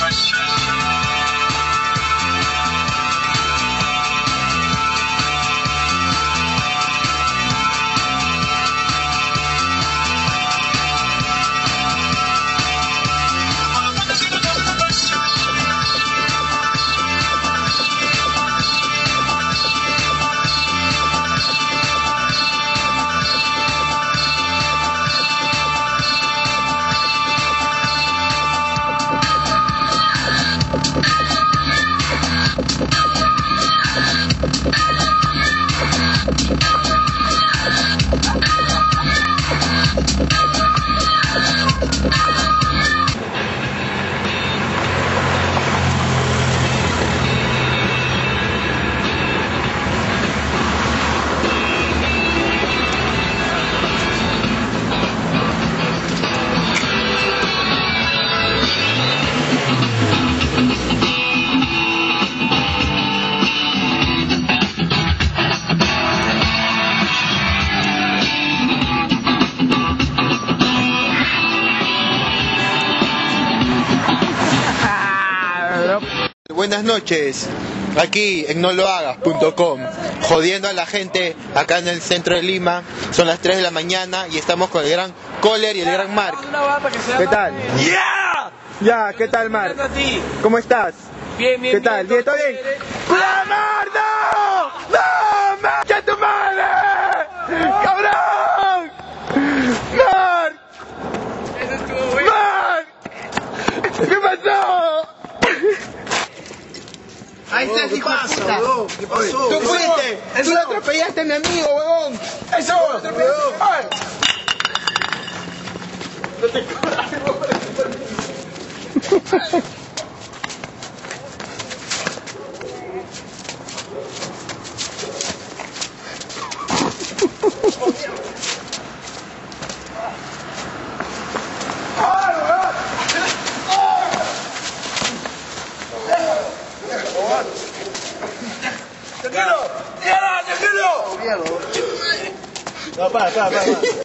Buenas noches, aquí en nolohagas.com, jodiendo a la gente acá en el centro de Lima. Son las 3 de la mañana y estamos con el gran Kohler y el gran Mark. ¿Qué tal? ¡Ya! Ya, ¿qué tal, Mark? ¿Cómo estás? Bien, bien, ¿Qué tal? ¿Bien? ¿Todo bien? ¡La mierda! ¡No! ¡Marca tu madre! ¡Cabrón! ¡Mark! ¡Mark! ¿Qué pasó? Ahí está, hijo de puta. ¿Qué pasó? ¡Tú fuiste! ¡Tú lo atropellaste a mi amigo, huevón! ¡Eso! ¡Lo atropellaste! ¡No te ¡Tranquilo! ¡Tranquilo! No, para.